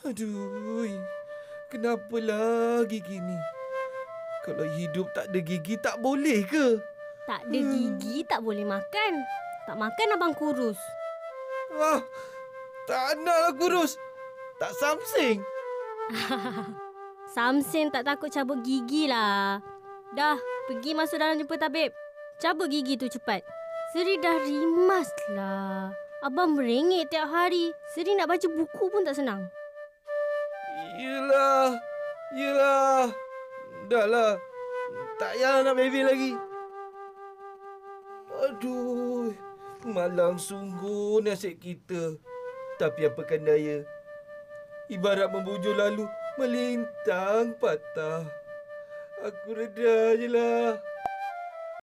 Aduh, kenapalah gigi ni? Kalau hidup tak ada gigi tak boleh ke? Tak ada gigi, tak boleh makan. Tak makan abang kurus. Ah, tak naklah kurus. Tak samsing. Samsin tak takut cabut gigi lah. Dah, pergi masuk dalam jumpa tabib. Cabut gigi tu cepat. Seri dah rimas lah. Abang merengek tiap hari. Seri nak baca buku pun tak senang. Yelah. Dah lah. Tak payah nak baby lagi. Aduh, malang sungguh nasib kita. Tapi apakan daya. Ibarat membujur lalu, melintang patah. Aku reda je lah.